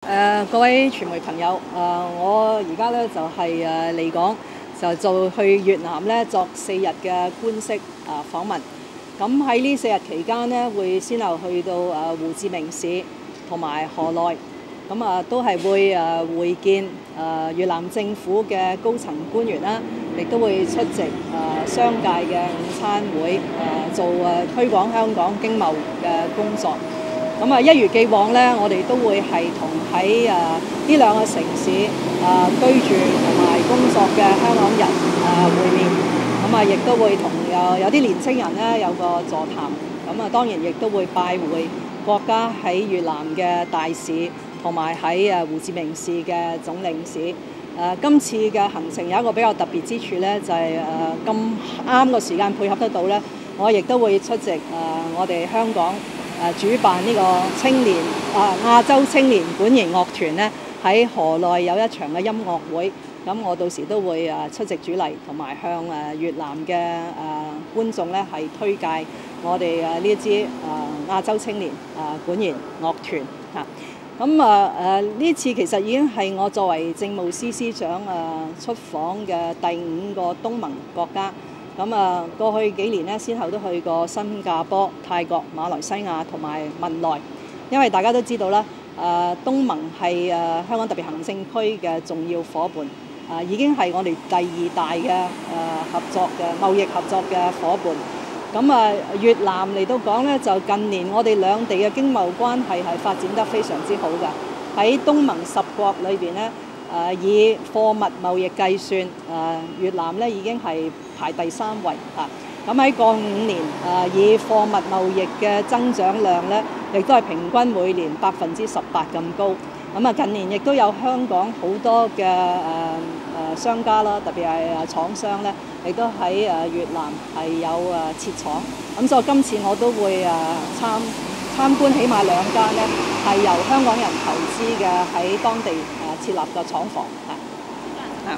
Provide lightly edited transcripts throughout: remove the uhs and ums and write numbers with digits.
各位傳媒朋友，我而家咧就係嚟港，就去越南咧作4日嘅官式訪問。咁喺呢4日期間呢，會先後去到胡志明市同埋河內，咁都係會會見越南政府嘅高層官員啦，亦都會出席商界嘅午餐會，做推廣香港經貿嘅工作。咁一如既往咧，我哋都會係同喺呢2個城市居住同埋工作嘅香港人會面，咁亦都會同有啲年青人咧有個座談，咁當然亦都會拜會國家喺越南嘅大使，同埋喺胡志明市嘅總領事。今次嘅行程有一個比較特別之處咧，就係咁啱個時間配合得到咧，我亦都會出席我哋香港主辦呢個亞洲青年管弦樂團呢，喺河內有一場嘅音樂會，咁我到時都會出席主禮，同埋向越南嘅觀眾呢係推介我哋呢一支亞洲青年管弦樂團嚇。咁呢次其實已經係我作為政務司司長出訪嘅第5個東盟國家。咁過去幾年呢，先後都去過新加坡、泰國、馬來西亞同埋文萊。因為大家都知道啦，東盟係香港特別行政區嘅重要伙伴，已經係我哋第2大嘅合作嘅貿易合作嘅伙伴。咁越南嚟到講呢，就近年我哋兩地嘅經貿關係係發展得非常之好嘅。喺東盟10國裏邊呢，以貨物貿易計算，越南呢已經係排第3位嚇。咁喺過5年，以貨物貿易嘅增長量呢，亦都係平均每年18%咁高。咁近年亦都有香港好多嘅商家啦，特別係廠商呢，亦都喺越南係有設廠。咁所以今次我都會參觀起碼2間呢，係由香港人投資嘅喺當地設立嘅廠房嚇。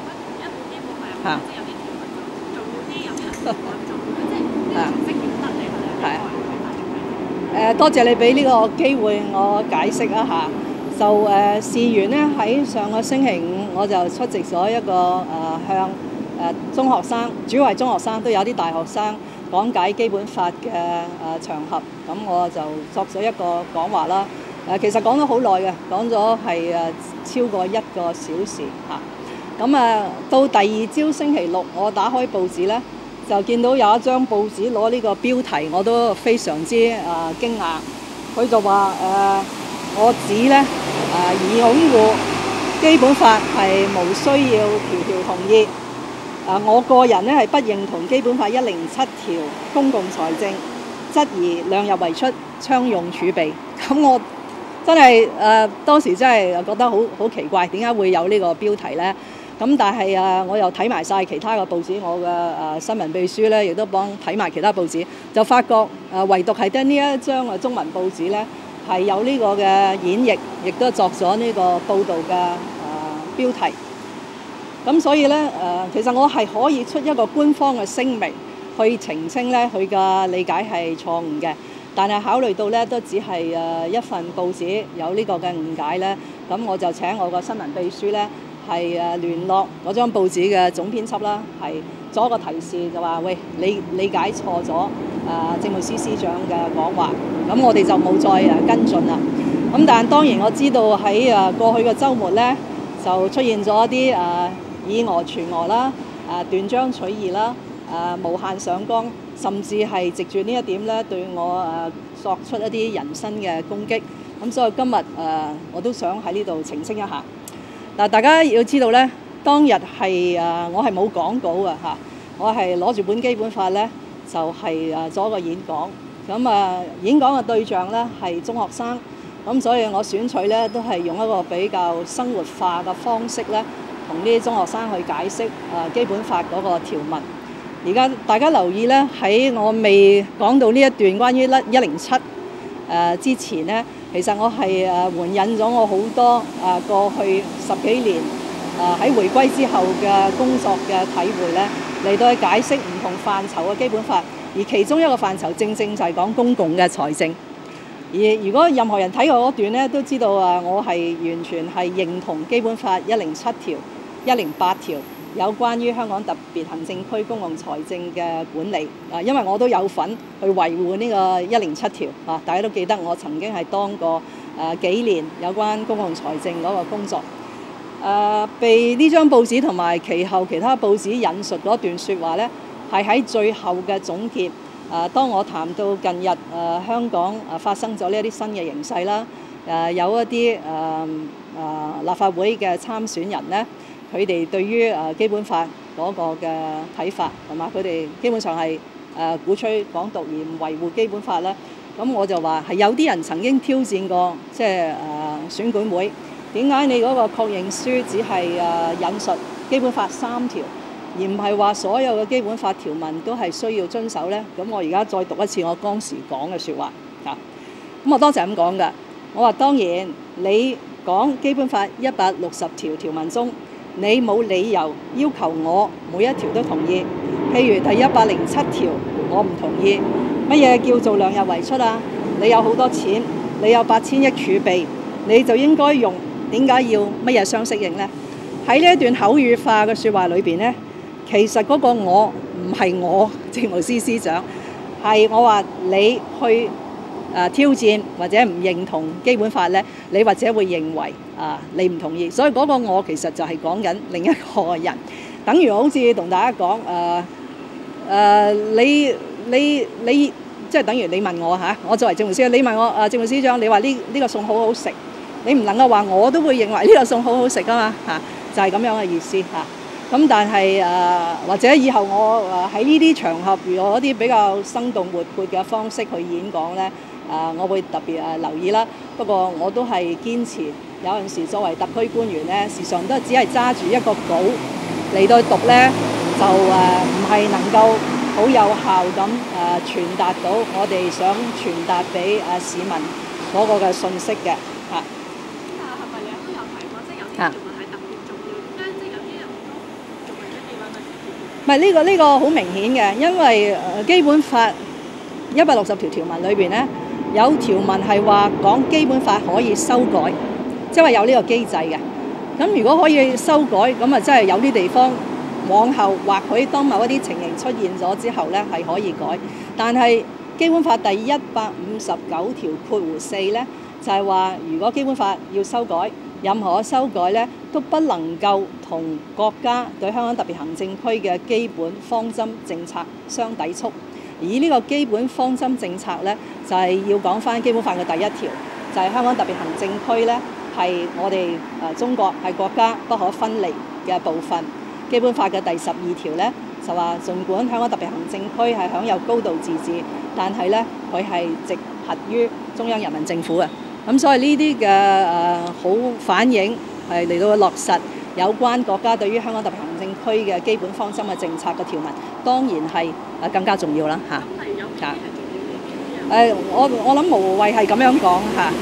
多謝你俾呢個機會我解釋一下。就事緣呢，喺上個星期5，我就出席咗一個向中學生，主要係中學生，都有啲大學生講解基本法嘅場合。咁我就作咗一個講話啦。其實講咗好耐嘅，講咗係超過1個小時嚇。咁到第2朝星期6，我打開報紙呢，就見到有一張報紙攞呢個標題，我都非常之驚訝。佢就話我指呢，以擁護基本法係無需要條條同意。我個人呢係不認同基本法107條公共財政，質疑量入為出，槍用儲備。咁我真係當時真係覺得好奇怪，點解會有呢個標題呢？咁但係我又睇埋晒其他嘅報紙，我嘅新聞秘書呢亦都幫睇埋其他報紙，就發覺唯獨係得呢一張中文報紙呢係有呢個嘅演繹，亦都作咗呢個報導嘅標題。咁所以呢，其實我係可以出一個官方嘅聲明去澄清呢佢嘅理解係錯誤嘅。但係考慮到呢都只係一份報紙有呢個嘅誤解呢，咁我就請我個新聞秘書呢係聯絡嗰張報紙嘅總編輯啦，係做一個提示，就話喂，你理解錯咗政務司司長嘅講話，咁我哋就冇再跟進啦。咁但係當然我知道喺過去嘅週末呢，就出現咗一啲以訛傳訛啦，斷章取義啦，無限上綱，甚至係藉住呢一點呢對我作出一啲人身嘅攻擊。咁所以今日我都想喺呢度澄清一下。嗱，大家要知道呢，當日係我係冇講稿嘅嚇，我係攞住本基本法呢，就係做一個演講。咁演講嘅對象呢係中學生，咁所以我選取呢都係用一個比較生活化嘅方式呢，同呢啲中學生去解釋基本法嗰個條文。而家大家留意呢，喺我未講到呢一段關於107之前呢，其實我係援引咗我好多過去10幾年喺回歸之後嘅工作嘅體會呢，嚟到去解釋唔同範疇嘅基本法，而其中一個範疇正正就係講公共嘅財政。 而如果任何人睇過嗰段咧，都知道我係完全係認同基本法107條、108條有關於香港特別行政區公共財政嘅管理。因為我都有份去維護呢個107條大家都記得我曾經係當過幾年有關公共財政嗰個工作。被呢張報紙同埋其後其他報紙引述嗰段説話呢，係喺最後嘅總結。當我談到近日香港發生咗呢一啲新嘅形勢啦，有一啲立法會嘅參選人呢，佢哋對於基本法嗰個嘅睇法，同埋佢哋基本上係鼓吹港獨而唔維護基本法啦。咁我就話係有啲人曾經挑戰過，即係選管會，點解你嗰個確認書只係引述基本法3條？而唔係話所有嘅基本法條文都係需要遵守呢？咁我而家再讀一次我當時講嘅説話咁我當時係咁講㗎。我話當然你講基本法160條條文中，你冇理由要求我每一條都同意。譬如第107條，我唔同意。乜嘢叫做量入為出啊？你有好多錢，你有8000億儲備，你就應該用。點解要乜嘢相適應呢？喺呢一段口語化嘅説話裏邊呢，其實嗰個我唔係我政務司司長，係我話你去挑戰或者唔認同基本法呢，你或者會認為你唔同意，所以嗰個我其實就係講緊另一個人，等於好似同大家講你即係等於你問我我作為政務司，你問我政務司長，你話呢個餸好好食，你唔能夠話我都會認為呢個餸好好食㗎嘛就係咁樣嘅意思咁但係或者以後我喺呢啲場合，如果一啲比較生動活潑嘅方式去演講呢，我會特別留意啦。不過我都係堅持，有陣時作為特區官員呢，時常都只係揸住一個稿嚟到讀呢，就唔係能夠好有效咁傳達到我哋想傳達俾市民嗰個嘅信息嘅係咪你都有提過，即係有啲條文係特別重要，點解即係有啲人都仲係一啲揾唔係呢個好明顯嘅，因為基本法160條條文裏邊呢，有條文係話講基本法可以修改，即係話有呢個機制嘅。咁如果可以修改，咁真係有啲地方往後或許當某一啲情形出現咗之後呢，係可以改。但係基本法第159條括弧4呢，就係話如果基本法要修改，任何修改呢都不能夠同國家對香港特別行政區嘅基本方針政策相抵觸。而呢個基本方針政策呢，就係要講返基本法嘅第1條，就係香港特別行政區呢係我哋中國係國家不可分離嘅部分。基本法嘅第12條呢，就話儘管香港特別行政區係享有高度自治，但係呢，佢係直轄於中央人民政府嘅。咁所以呢啲嘅好反映係嚟到落實有關國家對於香港特別行政區嘅基本方針嘅政策嘅條文，當然係更加重要啦我諗無謂係咁樣講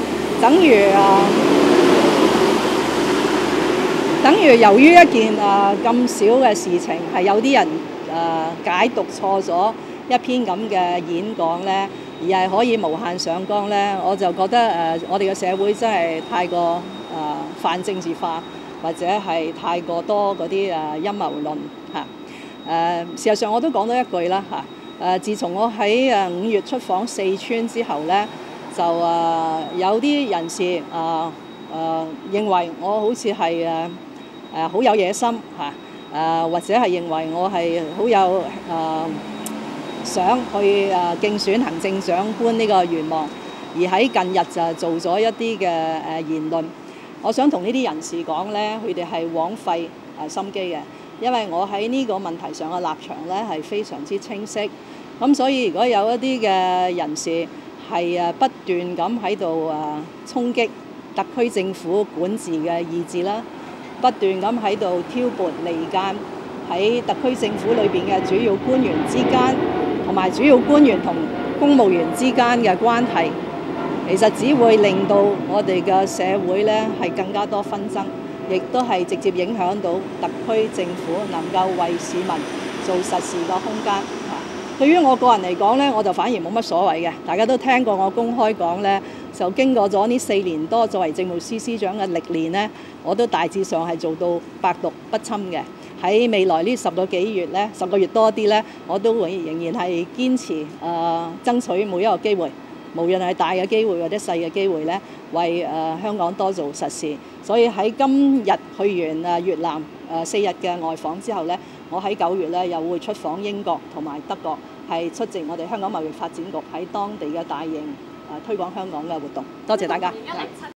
等於由於一件咁少嘅事情，係有啲人解讀錯咗一篇咁嘅演講呢，而係可以無限上綱呢，我就覺得我哋嘅社會真係太過泛政治化，或者係太過多嗰啲陰謀論事實上我都講多一句啦自從我喺5月出訪四川之後呢，就有啲人士認為我好似係好有野心或者係認為我係好有想去競選行政長官呢個願望，而喺近日就做咗一啲嘅言論。我想同呢啲人士講呢，佢哋係枉費心機嘅，因為我喺呢個問題上嘅立場呢係非常之清晰。咁所以如果有一啲嘅人士係不斷咁喺度衝擊特區政府管治嘅意志啦，不斷咁喺度挑撥離間喺特區政府裏邊嘅主要官員之間，同埋主要官員同公務員之間嘅關係，其實只會令到我哋嘅社會呢係更加多紛爭，亦都係直接影響到特區政府能夠為市民做實事嘅空間。對於我個人嚟講呢，我就反而冇乜所謂嘅。大家都聽過我公開講呢， 就經過咗呢4年多作為政務司司長嘅歷練呢，我都大致上係做到百毒不侵嘅。喺未來呢10個幾月呢，10個月多啲呢，我都會仍然係堅持爭取每一個機會，無論係大嘅機會或者細嘅機會呢，為香港多做實事。所以喺今日去完越南4日嘅外訪之後呢，我喺9月呢又會出訪英國同埋德國，係出席我哋香港貿易發展局喺當地嘅大型推廣香港嘅活動。多謝大家。